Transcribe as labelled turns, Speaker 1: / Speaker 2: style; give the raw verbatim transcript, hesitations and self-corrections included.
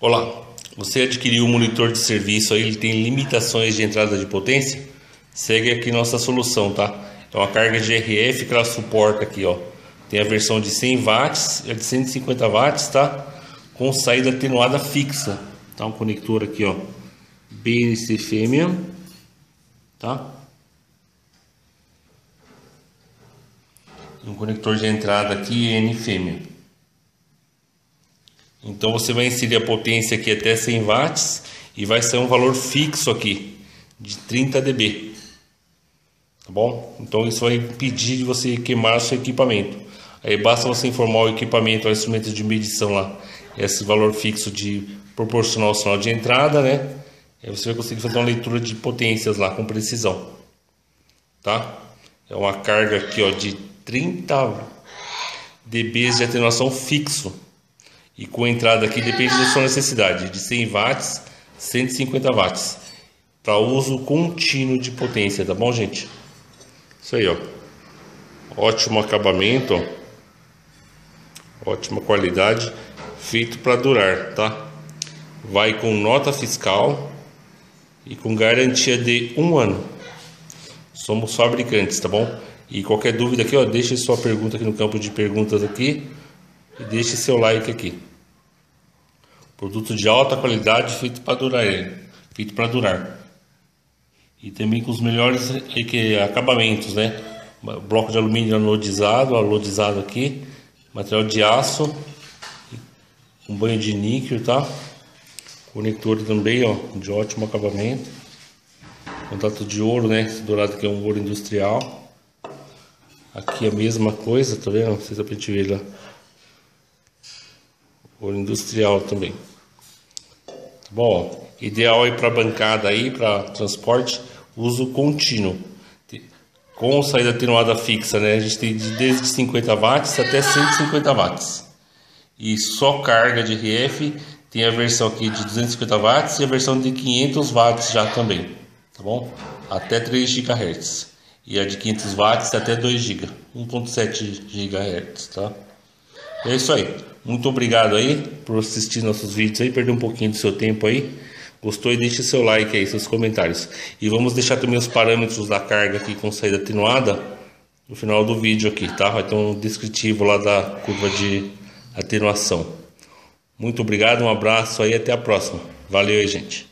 Speaker 1: Olá, você adquiriu um monitor de serviço aí, ele tem limitações de entrada de potência? Segue aqui nossa solução, tá? É uma carga de R F que ela suporta aqui, ó. Tem a versão de cem watts, é de cento e cinquenta watts, tá? Com saída atenuada fixa, tá? Um conector aqui, ó, B C fêmea, tá? Um conector de entrada aqui N fêmea. Então você vai inserir a potência aqui até cem watts e vai ser um valor fixo aqui de trinta decibéis, tá bom? Então isso vai impedir de você queimar o seu equipamento. Aí basta você informar o equipamento, o instrumento de medição lá, esse valor fixo de proporcional ao sinal de entrada, né? Aí você vai conseguir fazer uma leitura de potências lá com precisão, tá? É uma carga aqui, ó, de trinta decibéis de atenuação fixo. E com entrada aqui depende da sua necessidade, de cem watts, cento e cinquenta watts, para uso contínuo de potência, tá bom, gente? Isso aí, ó. Ótimo acabamento, ó. Ótima qualidade, feito para durar, tá? Vai com nota fiscal e com garantia de um ano. Somos fabricantes, tá bom? E qualquer dúvida aqui, ó, deixe sua pergunta aqui no campo de perguntas aqui. E deixe seu like aqui. Produto de alta qualidade feito para durar, feito para durar. E também com os melhores acabamentos, né? Bloco de alumínio anodizado, anodizado aqui, material de aço, um banho de níquel, tá? Conector também, ó, de ótimo acabamento. Contato de ouro, né? Esse dourado aqui é um ouro industrial. Aqui a mesma coisa, tá vendo? Não sei se dá pra gente ver lá. Ouro industrial também. Tá bom, ó. Ideal aí para bancada aí, para transporte, uso contínuo. Com saída atenuada fixa, né? A gente tem desde cinquenta watts até cento e cinquenta watts. E só carga de R F, tem a versão aqui de duzentos e cinquenta watts e a versão de quinhentos watts já também, tá bom? Até três gigahertz. E a de quinhentos watts até dois gigas, um ponto sete gigahertz, tá? É isso aí. Muito obrigado aí por assistir nossos vídeos aí, perder um pouquinho do seu tempo aí. Gostou? E deixe seu like aí, seus comentários. E vamos deixar também os parâmetros da carga aqui com saída atenuada no final do vídeo aqui, tá? Vai ter um descritivo lá da curva de atenuação. Muito obrigado, um abraço aí, até a próxima. Valeu aí, gente.